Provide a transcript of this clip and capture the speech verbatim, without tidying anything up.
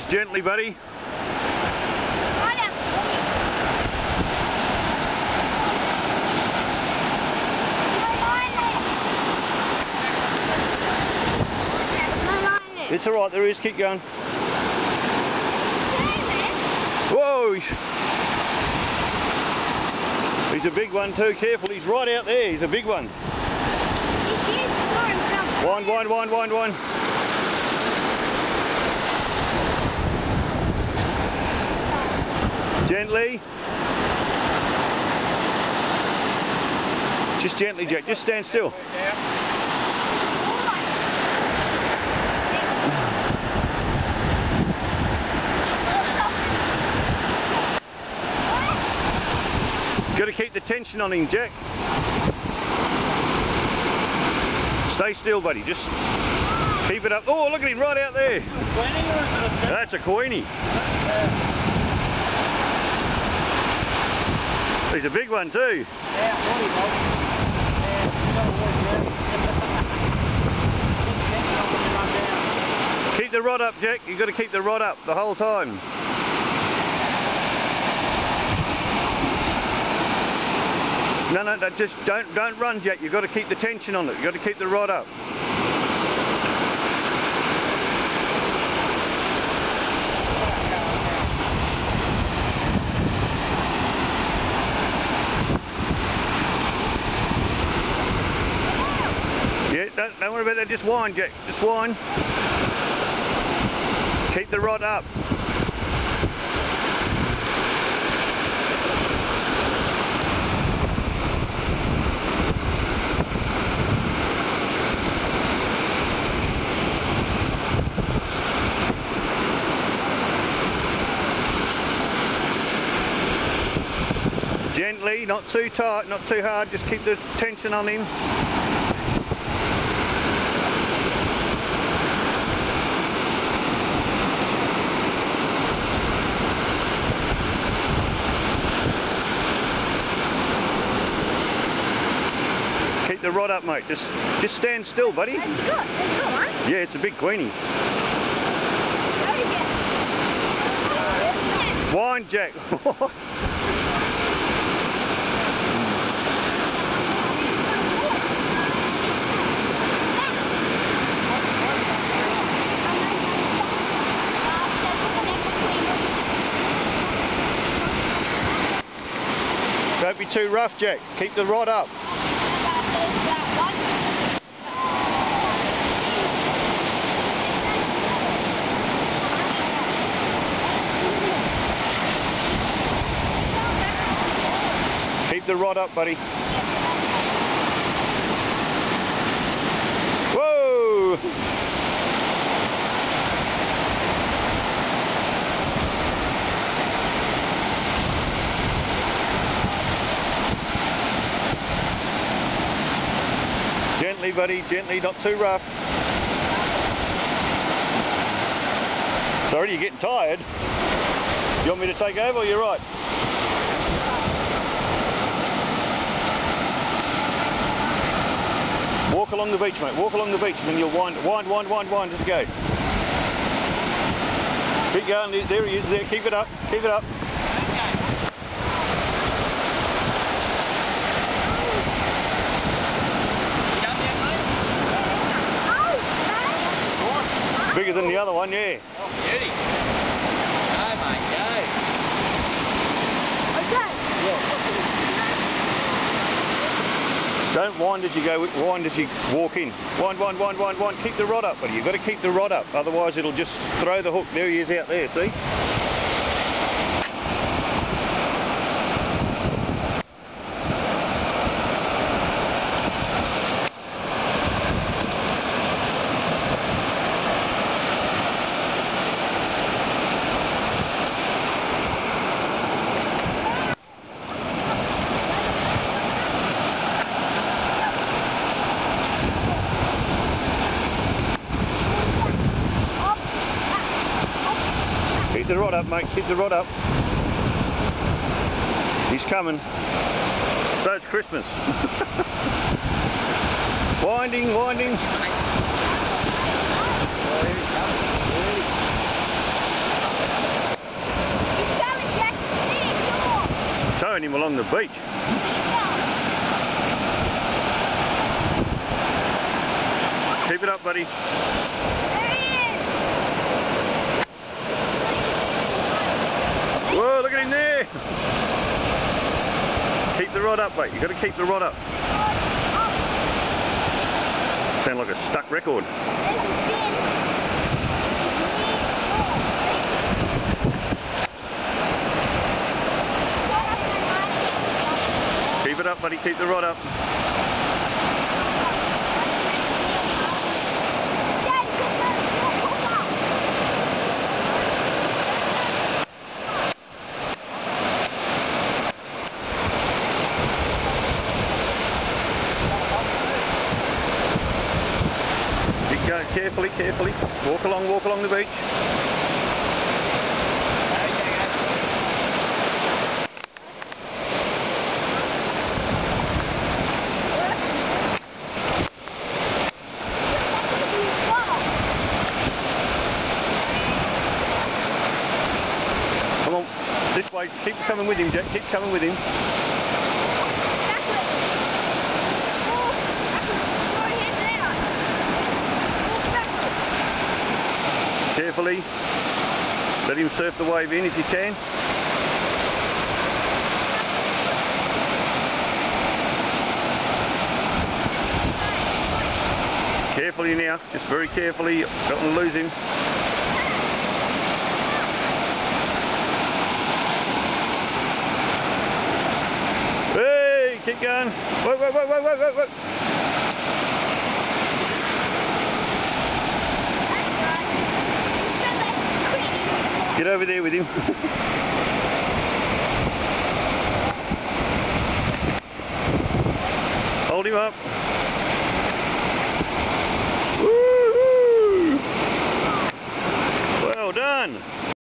Just gently, buddy. It's alright, there is, keep going. Whoa! He's, he's a big one too, careful, he's right out there, he's a big one. Wind, wind, wind, wind, wind. Gently. Just gently, Jack, just stand still. Got to keep the tension on him, Jack. Stay still, buddy. Just keep it up. Oh, look at him right out there. That's a Queenie. He's a big one too. Keep the rod up, Jack. You've got to keep the rod up the whole time. No, no, no, just don't don't run, Jack. You've got to keep the tension on it. You've got to keep the rod up. Yeah, don't, don't worry about that. Just wind, Jack. Just wind. Keep the rod up. Gently, not too tight, not too hard, just keep the tension on him. Keep the rod up, mate. Just just stand still, buddy. That's good. That's good, huh? Yeah, it's a big Queenie. Wind, Jack. Don't be too rough, Jack. Keep the rod up. Keep the rod up, buddy. Whoa! Gently, buddy, gently, not too rough. Sorry, you're getting tired. You want me to take over or you're right? Walk along the beach, mate. Walk along the beach and then you'll wind, wind, wind, wind, wind as you go. Keep going. There he is. There. Keep it up. Keep it up. Bigger than the other one, yeah. Oh, beauty. Go, mate, go. Okay. Yeah. Don't wind as you go, wind as you walk in. Wind, wind, wind, wind, wind. Keep the rod up, buddy. You've got to keep the rod up, otherwise it'll just throw the hook. There he is out there, see? Keep the rod up, mate. Keep the rod up. He's coming. So it's Christmas. Winding, winding. throwing him along the beach. Keep it up, buddy. Whoa, look at him there. Keep the rod up, mate. You've got to keep the rod up. Sound like a stuck record. Keep it up, buddy. Keep the rod up. Keep going. Carefully, carefully. Walk along, walk along the beach. Come on, this way. Keep coming with him, Jack. Keep coming with him. Carefully. Let him surf the wave in if you can. Carefully now. Just very carefully. Don't want to lose him. Hey, keep going. Whoa, whoa, whoa, whoa, whoa, whoa, whoa. Get over there with him. Hold him up.